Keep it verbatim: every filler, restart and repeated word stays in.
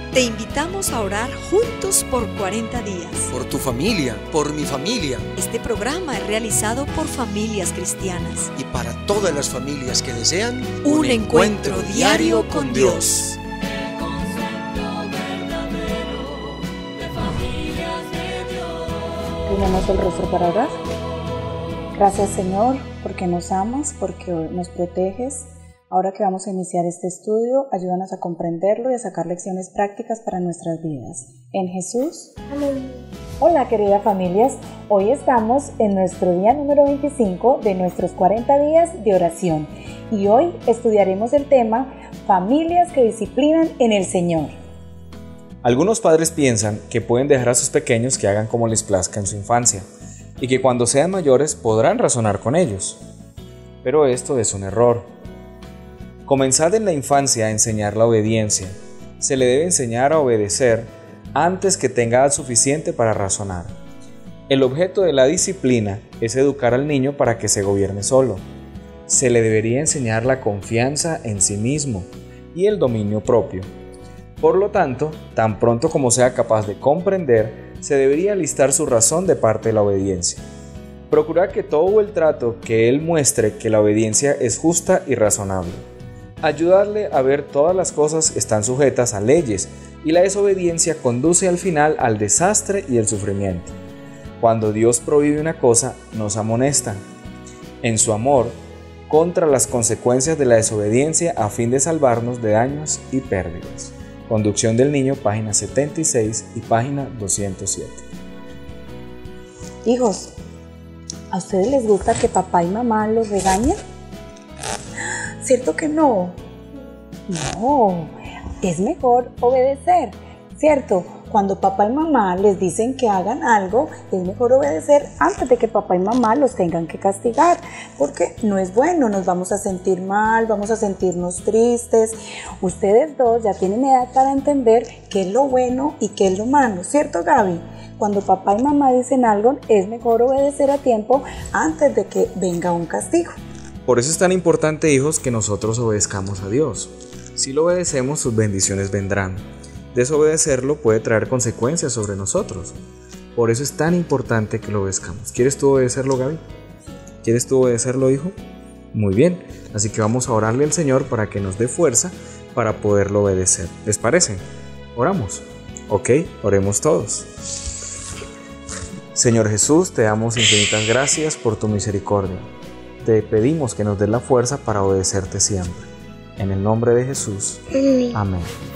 Te invitamos a orar juntos por cuarenta días. Por tu familia, por mi familia. Este programa es realizado por familias cristianas. Y para todas las familias que desean un, un encuentro, encuentro diario con Dios. El concepto verdadero de familias de Dios. Inclinamos el rostro para orar. Gracias, Señor, porque nos amas, porque nos proteges. Ahora que vamos a iniciar este estudio, ayúdanos a comprenderlo y a sacar lecciones prácticas para nuestras vidas. En Jesús. Amén. Hola, queridas familias. Hoy estamos en nuestro día número veinticinco de nuestros cuarenta días de oración. Y hoy estudiaremos el tema Familias que disciplinan en el Señor. Algunos padres piensan que pueden dejar a sus pequeños que hagan como les plazca en su infancia y que cuando sean mayores podrán razonar con ellos. Pero esto es un error. Comenzad en la infancia a enseñar la obediencia. Se le debe enseñar a obedecer antes que tenga edad suficiente para razonar. El objeto de la disciplina es educar al niño para que se gobierne solo. Se le debería enseñar la confianza en sí mismo y el dominio propio. Por lo tanto, tan pronto como sea capaz de comprender, se debería listar su razón de parte de la obediencia. Procurar que todo el trato que él muestre que la obediencia es justa y razonable. Ayudarle a ver todas las cosas están sujetas a leyes y la desobediencia conduce al final al desastre y el sufrimiento. Cuando Dios prohíbe una cosa, nos amonesta en su amor contra las consecuencias de la desobediencia a fin de salvarnos de daños y pérdidas. Conducción del Niño, página setenta y seis y página doscientos siete. Hijos, ¿a ustedes les gusta que papá y mamá los regañen? ¿Cierto que no? No, es mejor obedecer, ¿cierto? Cuando papá y mamá les dicen que hagan algo, es mejor obedecer antes de que papá y mamá los tengan que castigar, porque no es bueno, nos vamos a sentir mal, vamos a sentirnos tristes. Ustedes dos ya tienen edad para entender qué es lo bueno y qué es lo malo, ¿cierto, Gaby? Cuando papá y mamá dicen algo, es mejor obedecer a tiempo antes de que venga un castigo. Por eso es tan importante, hijos, que nosotros obedezcamos a Dios. Si lo obedecemos, sus bendiciones vendrán. Desobedecerlo puede traer consecuencias sobre nosotros. Por eso es tan importante que lo obedezcamos. ¿Quieres tú obedecerlo, Gaby? ¿Quieres tú obedecerlo, hijo? Muy bien. Así que vamos a orarle al Señor para que nos dé fuerza para poderlo obedecer. ¿Les parece? Oramos. Ok, oremos todos. Señor Jesús, te damos infinitas gracias por tu misericordia. Te pedimos que nos des la fuerza para obedecerte siempre. En el nombre de Jesús. Amén.